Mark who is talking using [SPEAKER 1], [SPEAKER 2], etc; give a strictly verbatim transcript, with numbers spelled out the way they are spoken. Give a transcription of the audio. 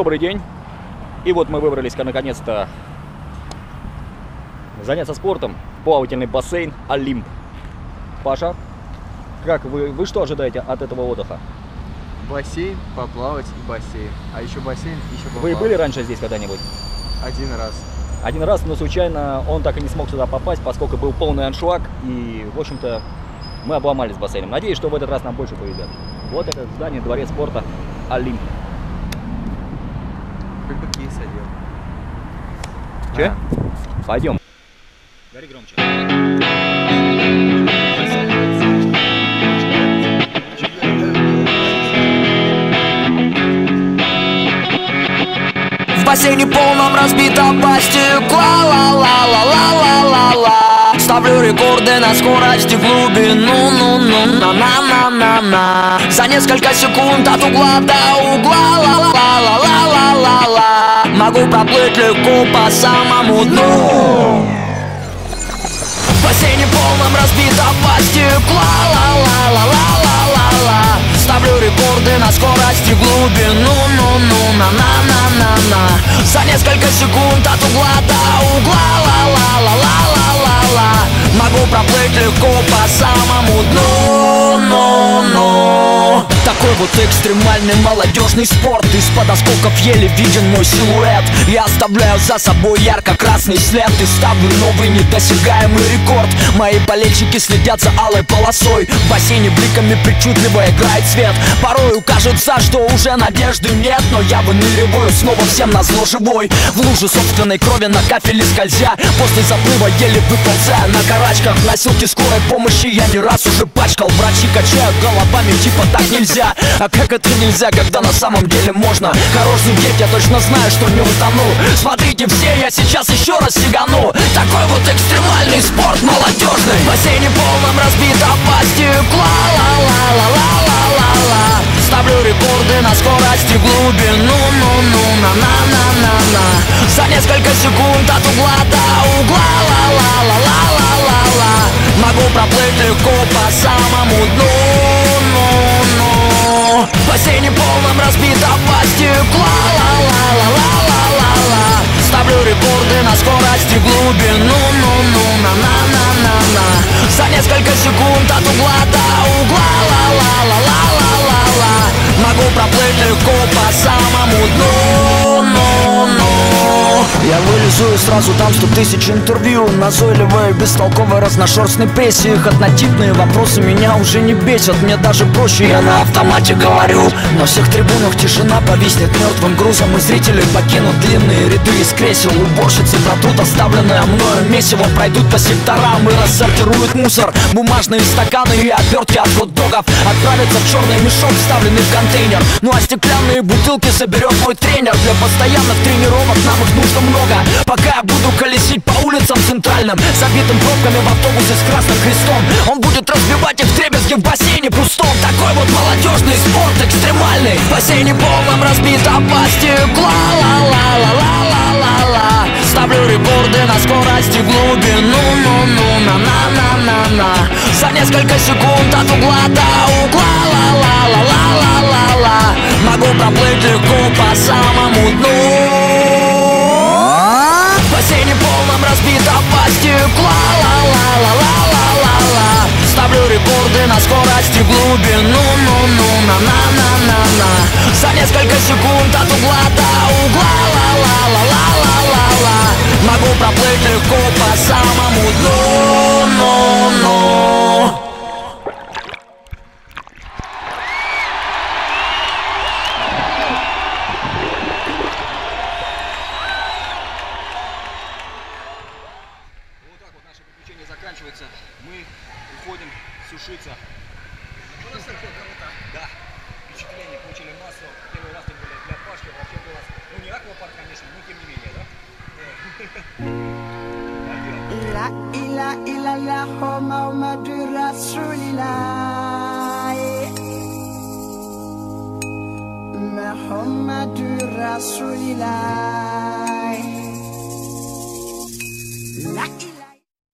[SPEAKER 1] Добрый день. И вот мы выбрались наконец-то заняться спортом. Плавательный бассейн Олимп. Паша, как вы, вы что ожидаете от этого отдыха?
[SPEAKER 2] Бассейн, поплавать и бассейн. А еще бассейн, еще поплавать.
[SPEAKER 1] Вы были раньше здесь когда-нибудь?
[SPEAKER 2] Один раз.
[SPEAKER 1] Один раз, но случайно он так и не смог сюда попасть, поскольку был полный аншлаг. И, в общем-то, мы обломались с бассейном. Надеюсь, что в этот раз нам больше повезет. Вот это здание, дворец спорта Олимп.
[SPEAKER 2] Хоть бы кейс одел.
[SPEAKER 1] Че?
[SPEAKER 2] А.
[SPEAKER 1] Пойдем. Говори громче.
[SPEAKER 3] В бассейне полном разбито пластик, ла-ла-ла-ла-ла-ла-ла-ла. Ставлю рекорды на скорости, глубину, ну-ну-на-на-на-на. За несколько секунд от угла до угла, ла-ла-ла-ла-ла-ла-ла. Могу проплыть легко по самому дну. В бассейне полном разбито пластик, ла-ла-ла-ла-ла-ла-ла-ла. Ставлю рекорды на скорости, глубину, ну-ну-на-на-на-на-на. За несколько секунд от угла до угла, ла-ла-ла-ла-ла-ла-ла. Могу проплыть легко по самому дну, ну-ну. Такой вот экстремальный молодежный спорт. Из-под осколков еле виден мой силуэт. Я оставляю за собой ярко-красный след и ставлю новый недосягаемый рекорд. Мои болельщики следят за алой полосой. В бассейне бликами причудливо играет свет. Порою кажется, что уже надежды нет, но я выныриваю снова всем назло живой. В луже собственной крови на кафеле скользя, после заплыва еле выползая на карачках. Носилки скорой помощи я не раз уже пачкал. Врачи качают головами, типа так нельзя. А как это нельзя, когда на самом деле можно? Хорош зудеть, я точно знаю, что не утону. Смотрите все, я сейчас еще раз сигану. Такой вот экстремальный спорт молодежный. В бассейне полном разбито пластик, ла-ла-ла-ла-ла-ла-ла-ла. Ставлю рекорды на скорости, глубину, ну-ну-на-на-на-на-на. За несколько секунд от угла до угла, ла-ла-ла-ла-ла-ла-ла. Могу проплыть легко по самому дну, ну-ну. В бассейне полном разбито пластик, ла-ла-ла-ла-ла-ла-ла-ла. Ставлю рекорды на скорости, глубину, ну-ну-на-на-на-на-на. За несколько секунд от угла до угла, ла-ла-ла-ла-ла-ла-ла. Могу проплыть легко по самому дну, ну-ну. Я вылезу и сразу там сто тысяч интервью. Назойливая, бестолковая, разношерстной прессе. Их однотипные вопросы меня уже не бесят. Мне даже проще, я на автомате говорю. На всех трибунах тишина повиснет мертвым грузом. И зрители покинут длинные ряды из кресел. Уборщицы протрут оставленное мною месиво. Пройдут по секторам и рассортируют мусор. Бумажные стаканы и обертки от хот-догов отправятся в черный мешок, вставленный в контейнер. Ну а стеклянные бутылки соберет мой тренер. Для постоянных тренировок нам их нужно много. Пока я буду колесить по улицам центральным, забитым пробками в автобусе с красным крестом, он будет разбивать их вдребезги в бассейне пустом. Такой вот молодежный спорт экстремальный. В бассейне полном разбито пластик, ла-ла-ла-ла-ла-ла-ла-ла. Ставлю рекорды на скорости, глубину, ну-ну-на-на-на-на-на. За несколько секунд от угла до угла, ла-ла-ла-ла-ла-ла-ла. Могу проплыть легко по самому дну. В бассейне полном разбито пластик, ла-ла-ла-ла-ла-ла-ла-ла. Ставлю рекорды на скорости, глубину, ну-ну-на-на-на-на-на. За несколько секунд от угла до угла, ла-ла-ла-ла-ла-ла-ла. Могу проплыть легко по самому дну, ну-ну.
[SPEAKER 1] Заканчивается. Мы уходим сушиться. Да. Впечатление получили массу. Первый раз, тем более для Пашки, вообще было, ну не аквапарк, конечно, но тем не менее, да?
[SPEAKER 4] Ila ila ila la Muhammadu Rasulillah, Muhammadu Rasulillah.